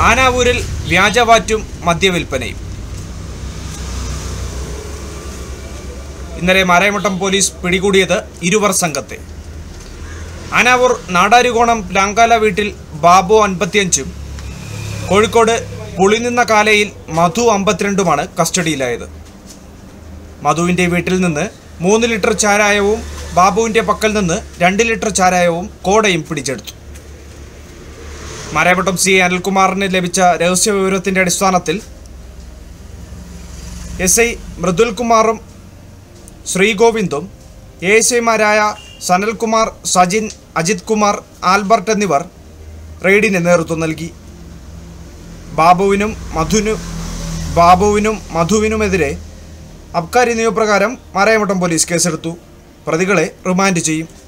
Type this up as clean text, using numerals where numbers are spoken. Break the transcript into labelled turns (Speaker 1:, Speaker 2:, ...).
Speaker 1: ആനാവൂരിൽ വ്യാജവാറ്റും മദ്യവിൽപ്പനയും. ഇന്നലെ മാരായമുട്ടം പോലീസ് പിടികൂടിയത് ഇരുവർ സംഘത്തെ. ആനാവൂർ നാടാരുകോണം ലാങ്കാല വീട്ടിൽ ബാബു 55 കോഴിക്കോട് പുളിനിന്ന കാലയിൽ മധു 52 കസ്റ്റഡിയിലായത്. മധുവിൻ്റെ വീട്ടിൽ നിന്ന് 3 ലിറ്റർ ചാരായവും ബാബുവിൻ്റെ പക്കൽ നിന്ന് 2 ലിറ്റർ ചാരായവും കോടയും പിടിച്ചെടുത്തു. മാരായമുട്ടം സി അനിൽകുമാറിന് ലഭിച്ച രഹസ്യവിവരത്തിൻ്റെ അടിസ്ഥാനത്തിൽ SI മൃദുൽകുമാറും ശ്രീഗോവിന്ദും ASIമാരായ സനൽകുമാർ, സജിൻ, അജിത് കുമാർ, ആൽബർട്ട് എന്നിവർ റെയ്ഡിന് നേതൃത്വം നൽകി. ബാബുവിനും മധുവിനുമെതിരെ അബ്കാരി നിയമപ്രകാരം മാരായമുട്ടം പോലീസ് കേസെടുത്തു. പ്രതികളെ റിമാൻഡ് ചെയ്യും.